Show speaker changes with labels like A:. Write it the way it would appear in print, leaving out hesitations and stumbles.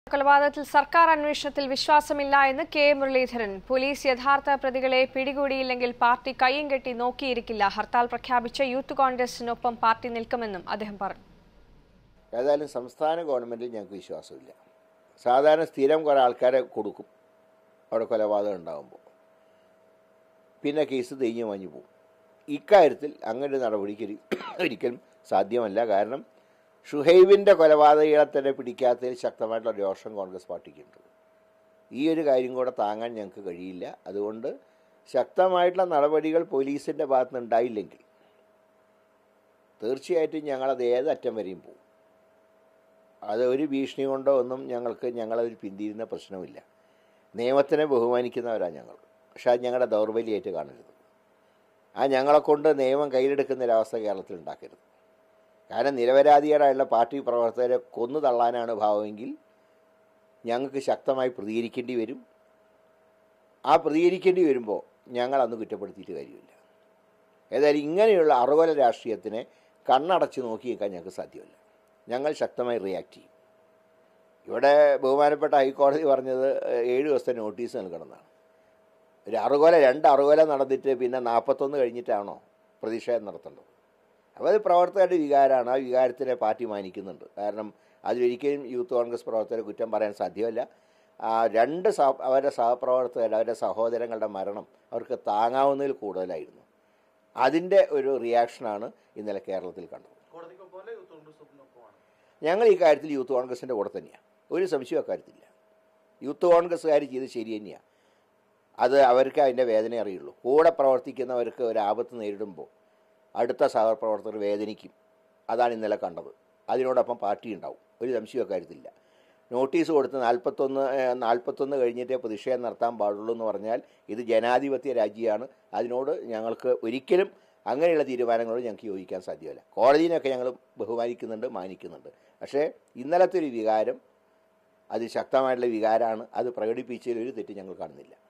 A: കൊലപാതകത്തിൽ സർക്കാർ അന്വേഷണത്തിൽ വിശ്വാസമില്ല എന്ന് കെ മുരളീധരൻ. പോലീസ് യഥാർത്ഥ പ്രതികളെ പിടികൂടിയില്ലെങ്കിൽ പാർട്ടി കയ്യും കെട്ടി നോക്കിയിരിക്കില്ല. ഹർത്താൽ പ്രഖ്യാപിച്ച യൂത്ത് കോൺഗ്രസിനൊപ്പം പാർട്ടി നിൽക്കുമെന്നും അദ്ദേഹം പറഞ്ഞു.
B: ഏതായാലും സംസ്ഥാന ഗവൺമെന്റിൽ ഞങ്ങൾക്ക് വിശ്വാസമില്ല. സാധാരണ സ്ഥിരം കുറേ ആൾക്കാരെ കൊടുക്കും അവിടെ കൊലപാതകം ഉണ്ടാകുമ്പോൾ, പിന്നെ കേസ് തെയ്ഞ്ഞു മഞ്ഞു പോകും. ഇക്കാര്യത്തിൽ അങ്ങനെ ഒരു നടപടിക്ക് ഒരിക്കലും സാധ്യമല്ല. കാരണം ഷുഹൈബിൻ്റെ കൊലപാതകളെ തന്നെ പിടിക്കാത്തതിൽ ശക്തമായിട്ടുള്ള രോഷം കോൺഗ്രസ് പാർട്ടിക്കുണ്ട്. ഈ ഒരു കാര്യം കൂടെ താങ്ങാൻ ഞങ്ങൾക്ക് കഴിയില്ല. അതുകൊണ്ട് ശക്തമായിട്ടുള്ള നടപടികൾ പോലീസിൻ്റെ ഭാഗത്ത് നിന്ന് ഉണ്ടായില്ലെങ്കിൽ തീർച്ചയായിട്ടും ഞങ്ങളത് ഏതറ്റം വരെയും പോകും. അത് ഒരു ഭീഷണി കൊണ്ടോ ഒന്നും ഞങ്ങളതിൽ പിന്തിരുന്ന പ്രശ്നമില്ല. നിയമത്തിനെ ബഹുമാനിക്കുന്നവരാണ് ഞങ്ങൾ. പക്ഷേ അത് ഞങ്ങളുടെ ദൗർബല്യമായിട്ട് കാണരുത്. ഞങ്ങളെക്കൊണ്ട് നിയമം കയ്യിലെടുക്കുന്നൊരവസ്ഥ കേരളത്തിൽ ഉണ്ടാക്കരുത്. കാരണം നിരപരാധികളായുള്ള പാർട്ടി പ്രവർത്തകരെ കൊന്നു തള്ളാനാണ് ഭാവമെങ്കിൽ ഞങ്ങൾക്ക് ശക്തമായി പ്രതികരിക്കേണ്ടി വരും. പ്രതികരിക്കേണ്ടി വരുമ്പോൾ ഞങ്ങളന്ന് കുറ്റപ്പെടുത്തിയിട്ട് കാര്യമില്ല. ഏതായാലും ഇങ്ങനെയുള്ള അറുകൊല രാഷ്ട്രീയത്തിനെ കണ്ണടച്ച് നോക്കി നിൽക്കാൻ ഞങ്ങൾക്ക് സാധ്യമല്ല. ഞങ്ങൾ ശക്തമായി റിയാക്ട് ചെയ്യും. ഇവിടെ ബഹുമാനപ്പെട്ട ഹൈക്കോടതി പറഞ്ഞത് 7 ദിവസത്തെ നോട്ടീസ് നൽകണമെന്നാണ്. ഒരു രണ്ട് അറുകൊല നടന്നിട്ട് പിന്നെ 41 കഴിഞ്ഞിട്ടാണോ പ്രതിഷേധം നടത്തേണ്ടത്? അപ്പോൾ അത് പ്രവർത്തകരുടെ വികാരമാണ്. ആ വികാരത്തിനെ പാർട്ടി മാനിക്കുന്നുണ്ട്. കാരണം അതിലൊരിക്കലും യൂത്ത് കോൺഗ്രസ് പ്രവർത്തകരെ കുറ്റം പറയാൻ സാധ്യമല്ല. അവരുടെ സഹപ്രവർത്തകർ, അവരുടെ സഹോദരങ്ങളുടെ മരണം അവർക്ക് താങ്ങാവുന്നതിൽ കൂടുതലായിരുന്നു. അതിൻ്റെ ഒരു റിയാക്ഷനാണ് ഇന്നലെ കേരളത്തിൽ കണ്ടത്. ഞങ്ങൾ ഈ കാര്യത്തിൽ യൂത്ത് കോൺഗ്രസിൻ്റെ കൂടെ തന്നെയാണ്. ഒരു സംശയവും അക്കാര്യത്തില്ല. യൂത്ത് കോൺഗ്രസ്സുകാർ ചെയ്ത് ശരി തന്നെയാണ്. അത് അവർക്ക് അതിൻ്റെ വേദന അറിയുള്ളൂ. കൂടെ പ്രവർത്തിക്കുന്നവർക്ക് ഒരു ആപത്ത് നേരിടുമ്പോൾ അടുത്ത സഹപ്രവർത്തകർ വേദനിക്കും. അതാണ് ഇന്നലെ കണ്ടത്. അതിനോടൊപ്പം പാർട്ടി ഉണ്ടാവും. ഒരു സംശയവും അക്കാര്യത്തില്ല. നോട്ടീസ് കൊടുത്ത് 41 കഴിഞ്ഞിട്ടേ പ്രതിഷേധം നടത്താൻ പാടുള്ളൂ എന്ന് പറഞ്ഞാൽ ഇത് ജനാധിപത്യ രാജ്യമാണ്. അതിനോട് ഞങ്ങൾക്ക് ഒരിക്കലും അങ്ങനെയുള്ള തീരുമാനങ്ങളോട് ഞങ്ങൾക്ക് യോജിക്കാൻ സാധ്യമല്ല. കോടതിനെയൊക്കെ ഞങ്ങൾ ബഹുമാനിക്കുന്നുണ്ട്, മാനിക്കുന്നുണ്ട്. പക്ഷേ ഇന്നലത്തെ ഒരു വികാരം അത് ശക്തമായിട്ടുള്ള വികാരമാണ്. അത് പ്രകടിപ്പിച്ചതിൽ ഒരു തെറ്റ് ഞങ്ങൾ കാണുന്നില്ല.